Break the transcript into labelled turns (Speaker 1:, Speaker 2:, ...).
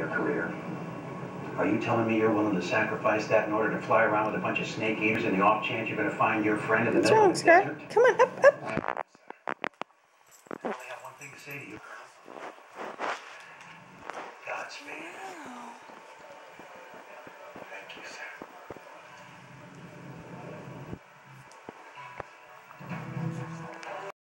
Speaker 1: your career. Are you telling me you're willing to sacrifice that in order to fly around with a bunch of snake eaters in the off chance you're going to find your friend in the middle of the desert?
Speaker 2: Come on, up.
Speaker 1: I only have one thing to say to you, Colonel. Godspeed.